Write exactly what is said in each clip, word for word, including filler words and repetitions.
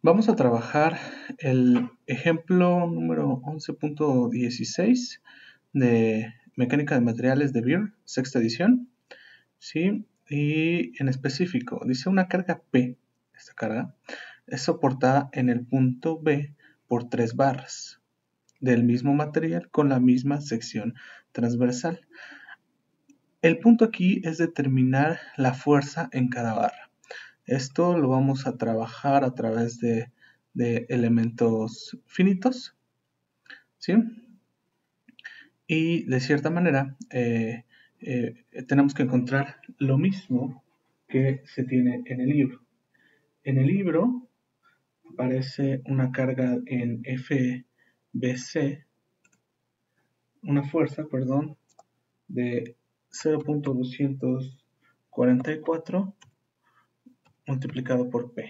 Vamos a trabajar el ejemplo número once punto dieciséis de Mecánica de Materiales de Beer, sexta edición, ¿sí? Y en específico, dice una carga P, esta carga, es soportada en el punto B por tres barras del mismo material con la misma sección transversal. El punto aquí es determinar la fuerza en cada barra. Esto lo vamos a trabajar a través de, de elementos finitos, ¿sí? Y de cierta manera eh, eh, tenemos que encontrar lo mismo que se tiene en el libro. En el libro aparece una carga en F B C, una fuerza, perdón, de cero punto doscientos cuarenta y cuatro multiplicado por P.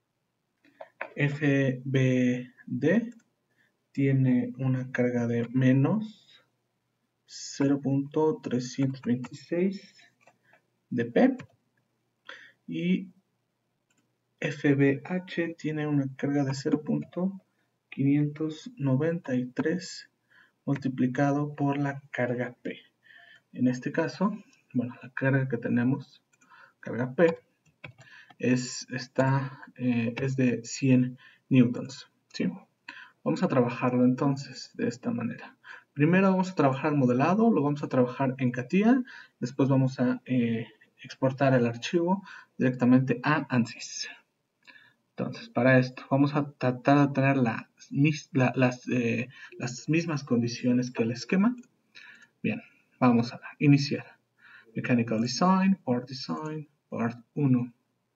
F B D tiene una carga de menos cero punto trescientos veintiséis de P y F B H tiene una carga de cero punto quinientos noventa y tres multiplicado por la carga P. En este caso, bueno, la carga que tenemos, carga P, es, está, eh, es de cien newtons, ¿sí? Vamos a trabajarlo entonces de esta manera. Primero vamos a trabajar el modelado, lo vamos a trabajar en CATIA, después vamos a eh, exportar el archivo directamente a ANSYS. Entonces, para esto vamos a tratar de tener la, la, las, eh, las mismas condiciones que el esquema. Bien, vamos a iniciar. Mechanical Design, Part Design, Part uno.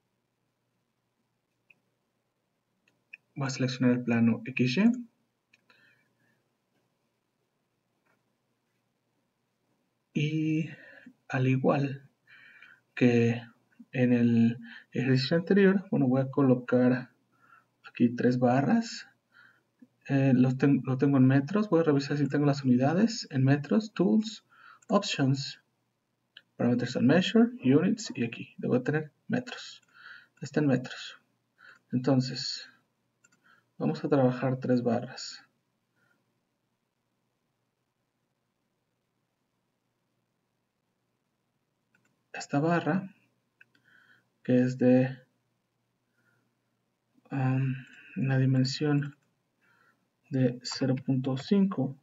Voy a seleccionar el plano equis ye. Y al igual que en el ejercicio anterior, bueno, voy a colocar aquí tres barras. Eh, lo, ten lo tengo en metros. Voy a revisar si tengo las unidades en metros, Tools, Options, Parameters and Measure, Units, y aquí debo tener metros. Está en metros. Entonces, vamos a trabajar tres barras. Esta barra, que es de um, una dimensión de cero punto cinco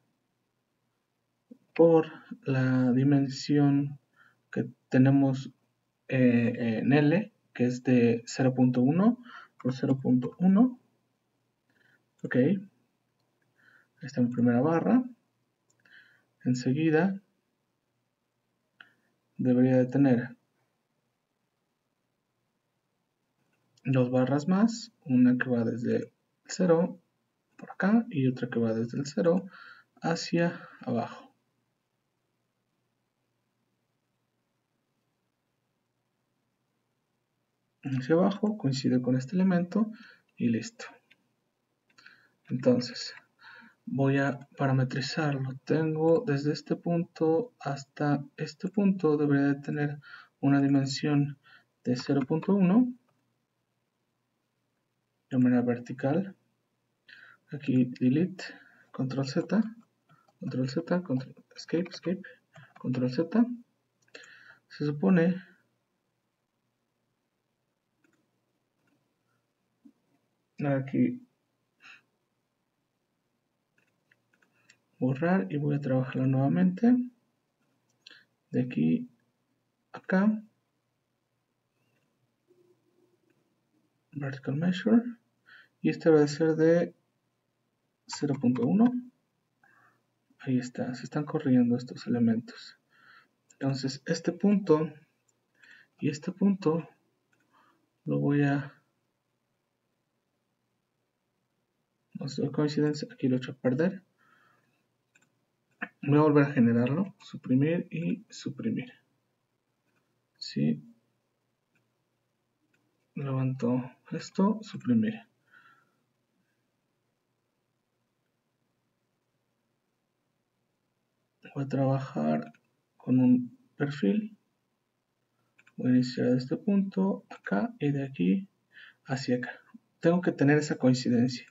por la dimensión que tenemos eh, en L, que es de cero punto uno por cero punto uno. Ok, esta es mi primera barra. Enseguida debería de tener dos barras más, una que va desde el cero por acá y otra que va desde el cero hacia abajo. Hacia abajo coincide con este elemento y listo. Entonces voy a parametrizarlo. Tengo desde este punto hasta este punto, debería de tener una dimensión de cero punto uno de manera vertical. Aquí delete, control Z, control Z, control, escape, escape, control Z. Se supone aquí borrar y voy a trabajarlo nuevamente de aquí a acá, vertical measure, y este va a ser de cero punto uno. Ahí está, se están corriendo estos elementos. Entonces este punto y este punto lo voy a, no sé, coincidencia, aquí lo he hecho a perder. Voy a volver a generarlo, suprimir y suprimir. Sí, levanto esto, suprimir. Voy a trabajar con un perfil. Voy a iniciar de este punto acá y de aquí hacia acá. tengo que tener esa coincidencia.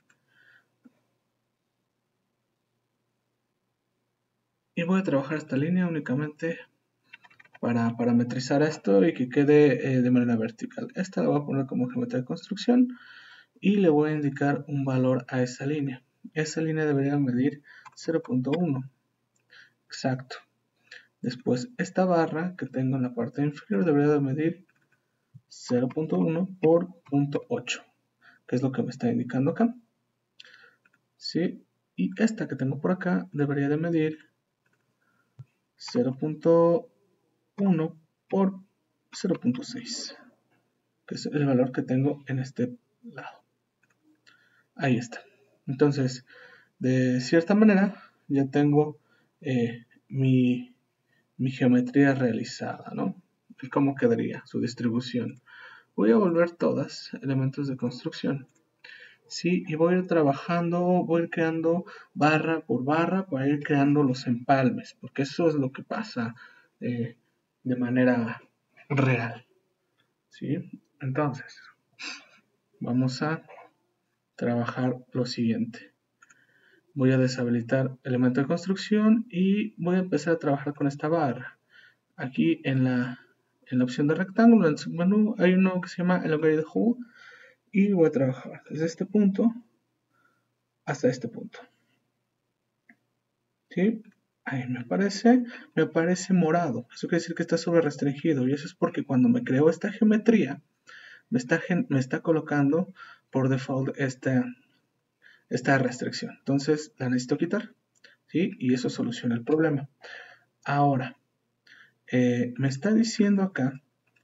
Y voy a trabajar esta línea únicamente para parametrizar esto y que quede eh, de manera vertical. Esta la voy a poner como geometría de construcción y le voy a indicar un valor a esa línea. Esa línea debería medir cero punto uno. Exacto. Después, esta barra que tengo en la parte inferior debería de medir cero punto uno por cero punto ocho, que es lo que me está indicando acá. ¿Sí? Y esta que tengo por acá debería de medir cero punto uno por cero punto seis, que es el valor que tengo en este lado. Ahí está. Entonces, de cierta manera, ya tengo eh, mi, mi geometría realizada, ¿no? Y cómo quedaría su distribución. Voy a volver todas elementos de construcción. Sí, y voy a ir trabajando, voy a ir creando barra por barra para ir creando los empalmes, porque eso es lo que pasa eh, de manera real. ¿Sí? Entonces, vamos a trabajar lo siguiente. Voy a deshabilitar elemento de construcción y voy a empezar a trabajar con esta barra. Aquí en la, en la opción de rectángulo, en el submenú, hay uno que se llama Elongated Hole y voy a trabajar desde este punto hasta este punto. ¿Sí? Ahí me aparece, me aparece morado. Eso quiere decir que está sobre restringido y eso es porque cuando me creó esta geometría me está, me está colocando por default esta, esta restricción. Entonces la necesito quitar, ¿sí? Y eso soluciona el problema. Ahora, eh, me está diciendo acá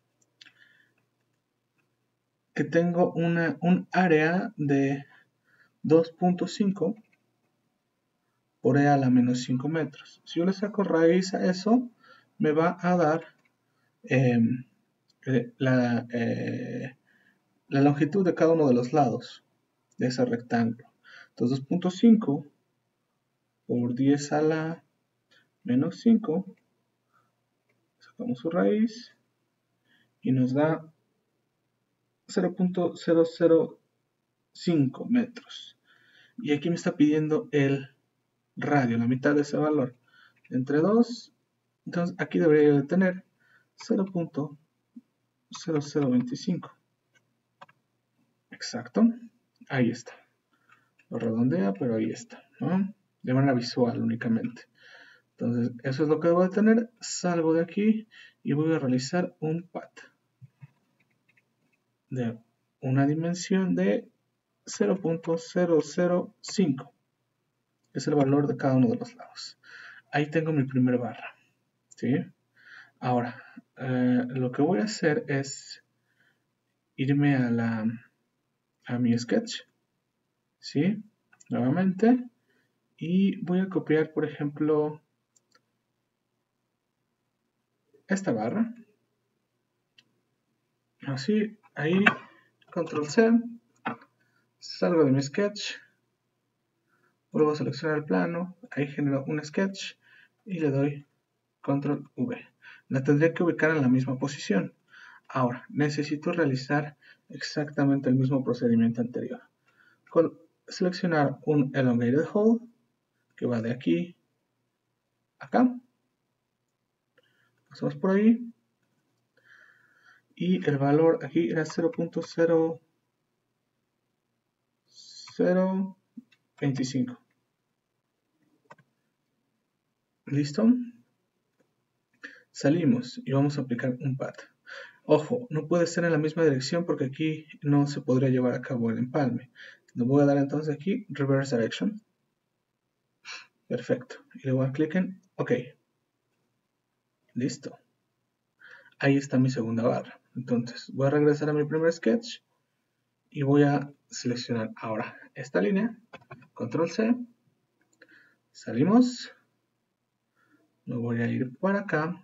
que tengo una, un área de dos punto cinco por e a la menos cinco metros. Si yo le saco raíz a eso, me va a dar eh, la, eh, la longitud de cada uno de los lados de ese rectángulo. Entonces dos punto cinco por diez a la menos cinco, sacamos su raíz y nos da cero punto cero cero cinco metros. Y aquí me está pidiendo el radio, la mitad de ese valor, entre dos. Entonces aquí debería de tener cero punto cero cero veinticinco. Exacto, ahí está. Lo redondea, pero ahí está, ¿no? De manera visual únicamente. Entonces, eso es lo que debo de tener. Salgo de aquí y voy a realizar un pat de una dimensión de cero punto cero cero cinco. Es el valor de cada uno de los lados. Ahí tengo mi primer barra, ¿sí? Ahora, eh, lo que voy a hacer es irme a, la, a mi sketch, ¿sí? Nuevamente. Y voy a copiar, por ejemplo, esta barra. Así, ahí, control C. Salgo de mi sketch. Vuelvo a seleccionar el plano. Ahí genero un sketch. Y le doy control V. La tendría que ubicar en la misma posición. Ahora, necesito realizar exactamente el mismo procedimiento anterior. Con seleccionar un elongated hole que va de aquí a acá. Pasamos por ahí. Y el valor aquí era cero punto cero cero veinticinco. ¿Listo? Salimos y vamos a aplicar un pat. Ojo, no puede ser en la misma dirección porque aquí no se podría llevar a cabo el empalme. Le voy a dar entonces aquí Reverse Direction. Perfecto. Y le voy a clic en OK. Listo. Ahí está mi segunda barra. Entonces voy a regresar a mi primer sketch y voy a seleccionar ahora esta línea. Control C. Salimos. Me voy a ir para acá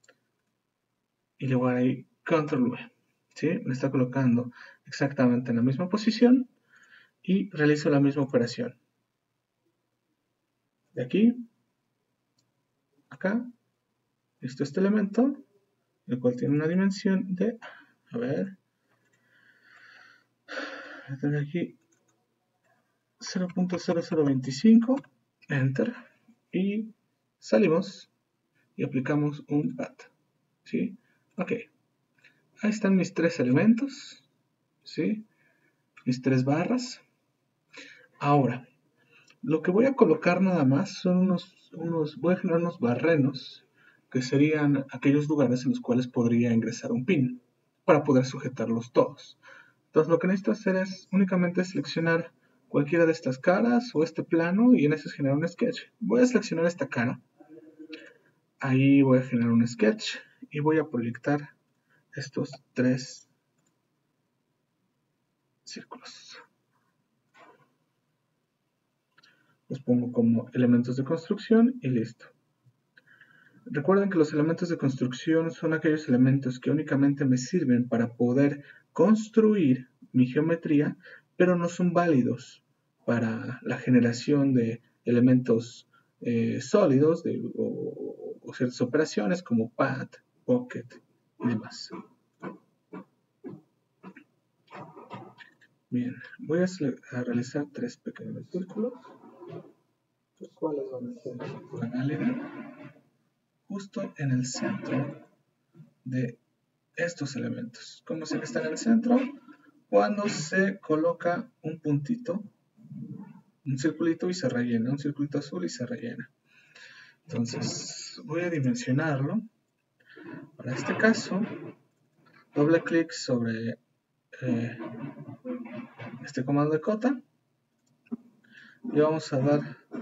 y le voy a ir control V. ¿Sí? Me está colocando exactamente en la misma posición y realizo la misma operación. De aquí, acá, listo este elemento, el cual tiene una dimensión de, a ver, Tengo aquí cero punto cero cero veinticinco, enter, y salimos y aplicamos un pat, ¿sí? Ok, ahí están mis tres elementos, ¿sí? Mis tres barras. Ahora, lo que voy a colocar nada más son unos, unos, voy a generar unos barrenos, que serían aquellos lugares en los cuales podría ingresar un pin, para poder sujetarlos todos. Entonces lo que necesito hacer es únicamente seleccionar cualquiera de estas caras o este plano y en ese generar un sketch. Voy a seleccionar esta cara, ahí voy a generar un sketch y voy a proyectar estos tres círculos. Los pongo como elementos de construcción y listo. Recuerden que los elementos de construcción son aquellos elementos que únicamente me sirven para poder construir mi geometría, pero no son válidos para la generación de elementos eh, sólidos de, o, o ciertas operaciones como pad, pocket y demás. Bien, voy a, a realizar tres pequeños círculos, los cuales van a ser una galería justo en el centro de estos elementos. ¿Cómo sé que está en el centro? Cuando se coloca un puntito, un circulito y se rellena, un circulito azul y se rellena. Entonces voy a dimensionarlo. Para este caso, doble clic sobre eh, este comando de cota y vamos a dar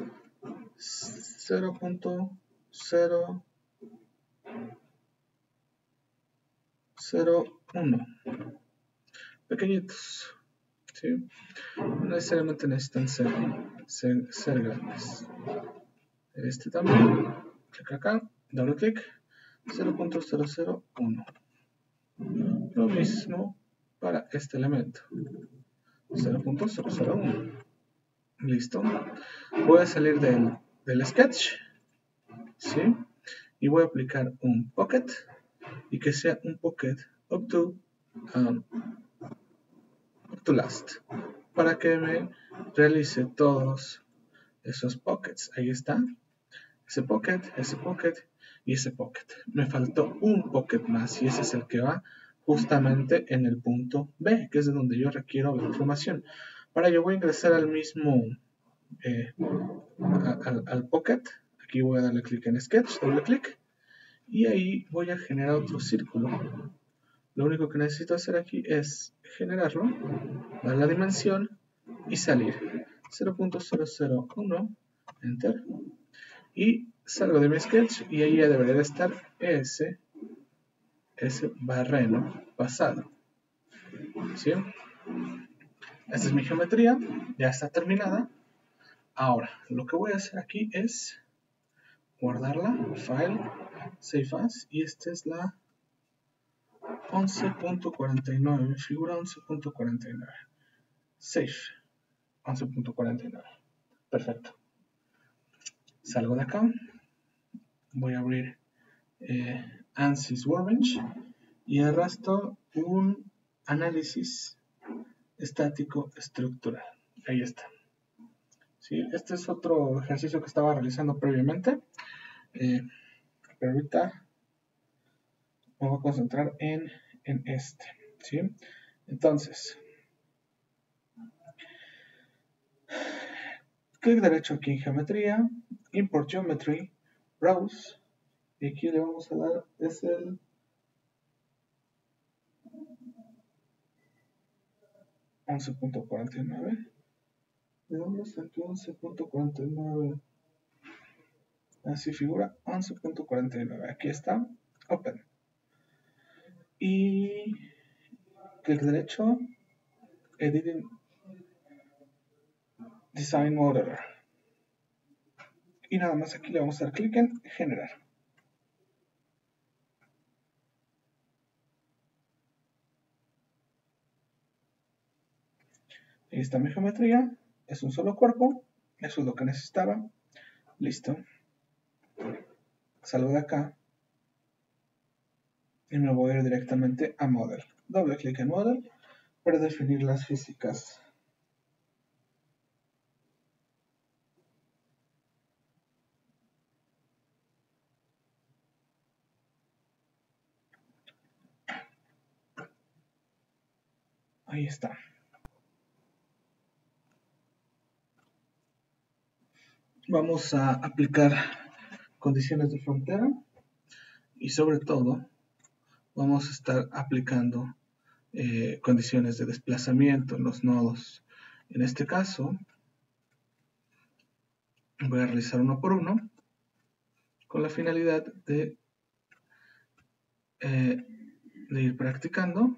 cero punto cero cero uno, pequeñitos, ¿sí? No necesariamente necesitan ser, ser, ser grandes. Este también, clic acá, doble clic, cero punto cero cero uno. Lo mismo para este elemento, cero punto cero cero uno. Listo. Voy a salir del, del sketch, ¿sí? Y voy a aplicar un pocket y que sea un pocket up to, um, up to last para que me realice todos esos pockets. Ahí está. Ese pocket, ese pocket y ese pocket. Me faltó un pocket más y ese es el que va justamente en el punto B, que es de donde yo requiero la información. Para ello voy a ingresar al mismo, eh, al, al pocket. Aquí voy a darle clic en Sketch, doble clic, y ahí voy a generar otro círculo. Lo único que necesito hacer aquí es generarlo, dar la dimensión y salir. cero punto cero cero uno, enter. Y salgo de mi sketch y ahí ya debería de estar ese, ese barreno pasado, ¿sí? Esta es mi geometría, ya está terminada. Ahora, lo que voy a hacer aquí es guardarla, file, save as, y esta es la once punto cuarenta y nueve, figura once punto cuarenta y nueve, save, once punto cuarenta y nueve, perfecto. Salgo de acá, voy a abrir eh, ANSYS Workbench y arrastro un análisis estático estructural. Ahí está. ¿Sí? Este es otro ejercicio que estaba realizando previamente, eh, pero ahorita me voy a concentrar en, en este. ¿Sí? Entonces, clic derecho aquí en geometría, import geometry, browse, y aquí le vamos a dar, es el once punto cuarenta y nueve. ¿De dónde saqué once punto cuarenta y nueve? Así figura once punto cuarenta y nueve. Aquí está, open. Y clic derecho, editing design model. Y nada más aquí le vamos a dar clic en generar. Ahí está mi geometría, es un solo cuerpo, eso es lo que necesitaba, listo. Salgo de acá y me voy a ir directamente a Model. Doble clic en Model, predefinir las físicas. Ahí está. Vamos a aplicar condiciones de frontera y sobre todo vamos a estar aplicando eh, condiciones de desplazamiento en los nodos. En este caso voy a realizar uno por uno con la finalidad de, eh, de ir practicando.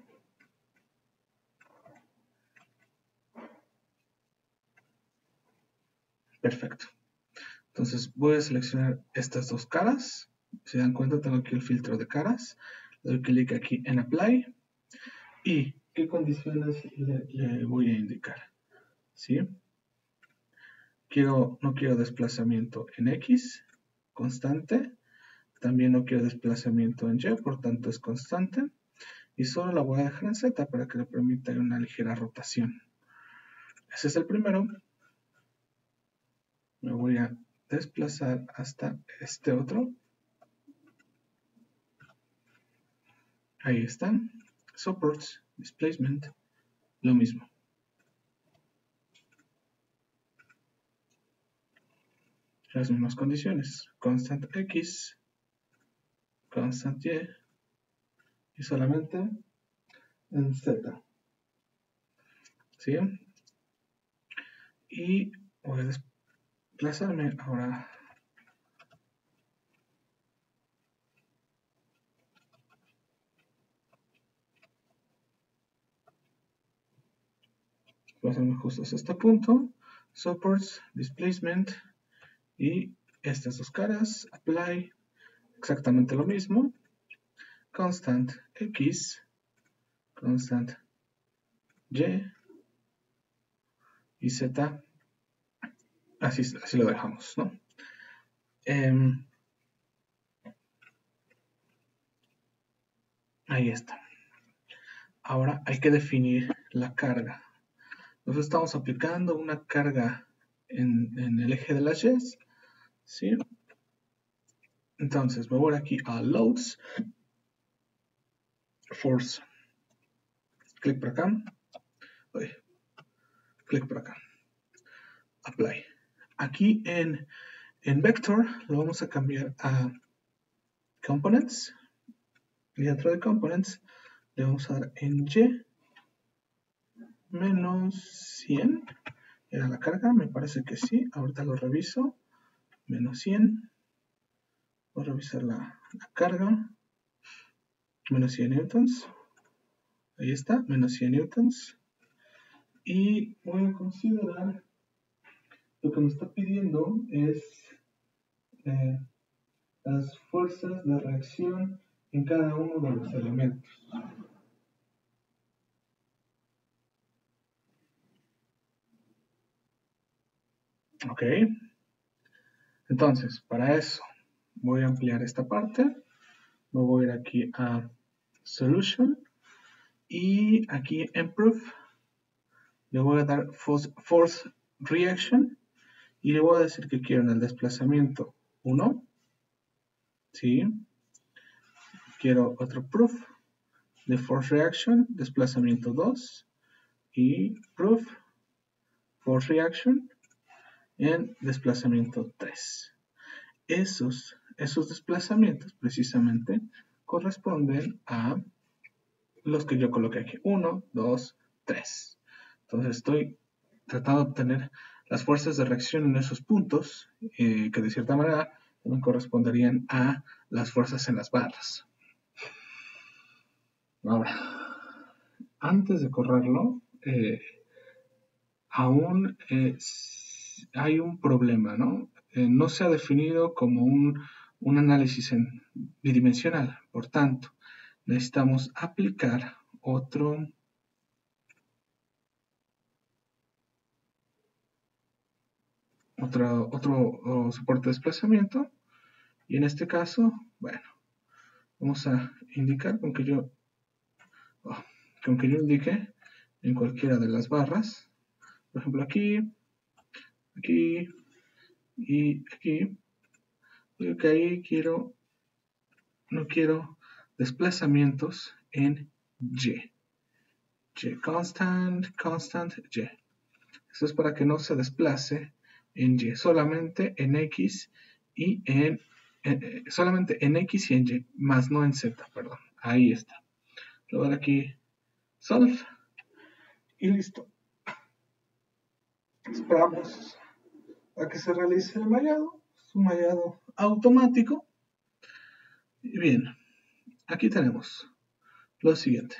Perfecto. Entonces voy a seleccionar estas dos caras. Si dan cuenta, tengo aquí el filtro de caras. Le doy clic aquí en Apply. ¿Y qué condiciones le, le voy a indicar? ¿Sí? Quiero, no quiero desplazamiento en X, constante. También no quiero desplazamiento en Y, por tanto es constante. Y solo la voy a dejar en Z para que le permita una ligera rotación. Ese es el primero. Me voy a desplazar hasta este otro. Ahí están. Supports, displacement, lo mismo. Las mismas condiciones. Constant X, constant Y y solamente en Z. ¿Sí? Y voy a desplazarme ahora. Desplazarme justo hasta este punto. Supports, displacement y estas dos caras. Apply, exactamente lo mismo. Constant X, constant Y y Z. Así, así lo dejamos, ¿no? Eh, ahí está. Ahora hay que definir la carga. Nosotros estamos aplicando una carga en, en el eje de las Y, ¿sí? Entonces me voy aquí a Loads, Force, clic por acá, Uy. clic por acá, Apply. Aquí en, en Vector lo vamos a cambiar a Components, y dentro de Components le vamos a dar en Y menos cien. ¿Era la carga? Me parece que sí. Ahorita lo reviso. Menos cien. Voy a revisar la, la carga. Menos cien newtons. Ahí está. Menos cien newtons. Y voy a considerar lo que me está pidiendo es eh, las fuerzas de reacción en cada uno de los elementos. Ok. Entonces, para eso voy a ampliar esta parte. Me voy a ir aquí a Solution y aquí en Proof le voy a dar Force, force Reaction y le voy a decir que quiero en el desplazamiento uno. ¿Sí? Quiero otro Proof de Force Reaction, desplazamiento dos y Proof Force Reaction en desplazamiento tres. Esos, esos desplazamientos precisamente corresponden a los que yo coloqué aquí. uno, dos, tres. Entonces estoy tratando de obtener las fuerzas de reacción en esos puntos eh, que de cierta manera también corresponderían a las fuerzas en las barras. Ahora, antes de correrlo, eh, aún eh, hay un problema, ¿no? Eh, no se ha definido como un, un análisis en, bidimensional, por tanto, necesitamos aplicar otro, otro, otro soporte de desplazamiento, y en este caso, bueno, vamos a indicar con que yo, oh, con que yo indique en cualquiera de las barras. Por ejemplo, aquí, aquí y aquí. Digo que ahí quiero, no quiero desplazamientos en Y. Y, constant, constant, Y. Eso es para que no se desplace en Y, solamente en X y en, en solamente en X y en Y, más no en Z, perdón. Ahí está. Luego de aquí, solve. Y listo. Esperamos a que se realice el mallado. Es un mallado automático. Y bien, aquí tenemos lo siguiente.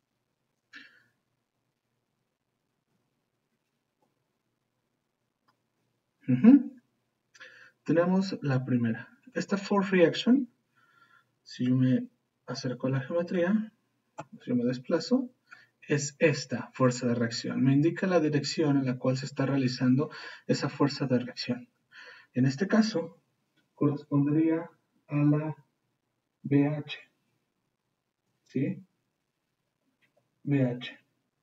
Uh-huh. Tenemos la primera. Esta force reaction, si yo me acerco a la geometría, si yo me desplazo, es esta fuerza de reacción. Me indica la dirección en la cual se está realizando esa fuerza de reacción. En este caso, correspondería a la B H. ¿Sí? B H.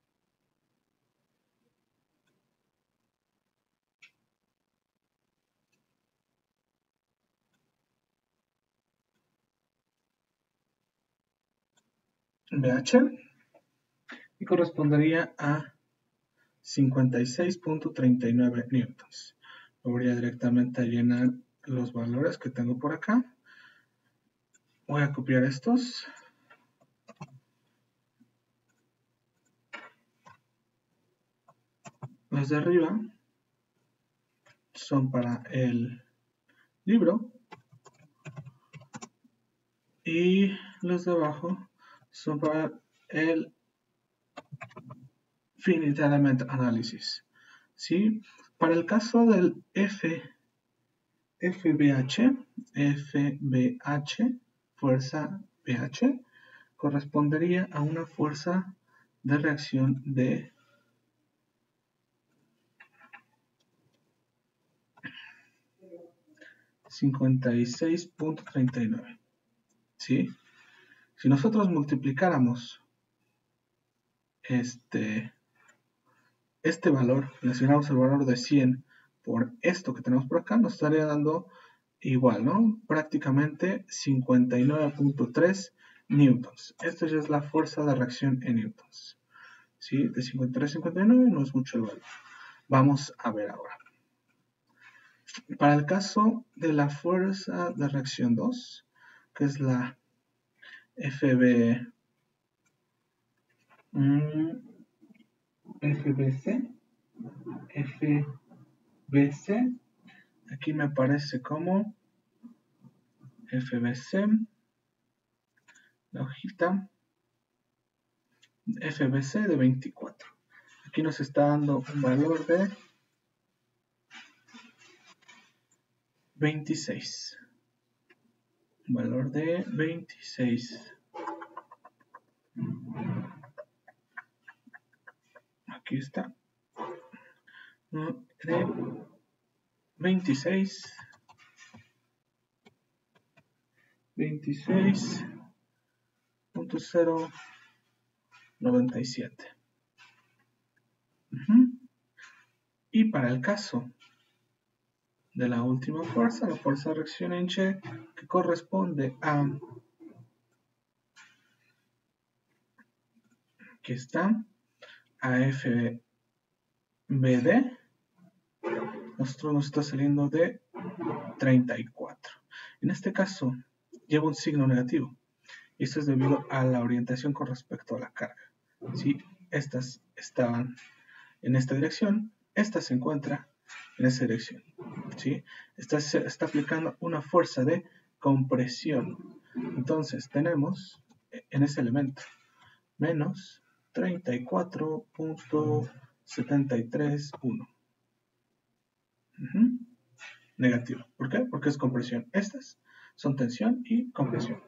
B H. Y correspondería a cincuenta y seis punto treinta y nueve newtons. Voy a directamente a llenar los valores que tengo por acá. Voy a copiar estos. Los de arriba son para el libro y los de abajo son para el finite element analysis. ¿Sí? Para el caso del F, FBH, FBH, fuerza B H, correspondería a una fuerza de reacción de cincuenta y seis punto treinta y nueve. ¿Sí? Si nosotros multiplicáramos este, este valor, relacionamos el valor de cien por esto que tenemos por acá, nos estaría dando igual, ¿no? Prácticamente cincuenta y nueve punto tres newtons. Esta ya es la fuerza de reacción en newtons. ¿Sí? De cincuenta y tres a cincuenta y nueve no es mucho el valor. Vamos a ver ahora. Para el caso de la fuerza de reacción dos, que es la F B, mmm, F B C, F B C, aquí me aparece como F B C, la hojita, F B C de veinticuatro. Aquí nos está dando un valor de veintiséis. Un valor de veintiséis. Aquí está. De veintiséis. veintiséis punto cero noventa y siete. Uh-huh. Y para el caso de la última fuerza, la fuerza de reacción en Y, que corresponde a, aquí está, a F B D, nosotros nos está saliendo de treinta y cuatro. En este caso, lleva un signo negativo. Y esto es debido a la orientación con respecto a la carga. Si estas estaban en esta dirección, esta se encuentra en esa dirección. ¿Sí? Esta se está aplicando una fuerza de compresión. Entonces tenemos en ese elemento menos treinta y cuatro punto setenta y tres uno. Uh-huh. Negativo. ¿Por qué? Porque es compresión. Estas son tensión y compresión.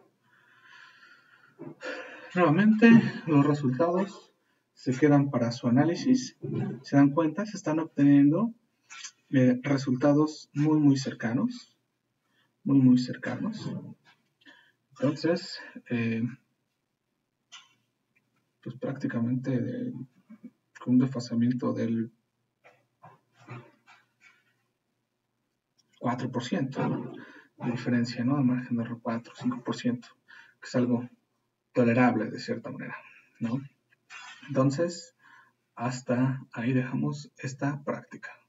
Nuevamente, los resultados se quedan para su análisis. Se dan cuenta, se están obteniendo eh, resultados muy, muy cercanos. Muy, muy cercanos. Entonces, eh, pues prácticamente de, con un desfasamiento del cuatro por ciento de diferencia, ¿no? Al margen de error cuatro, cinco por ciento, que es algo tolerable de cierta manera, ¿no? Entonces, hasta ahí dejamos esta práctica.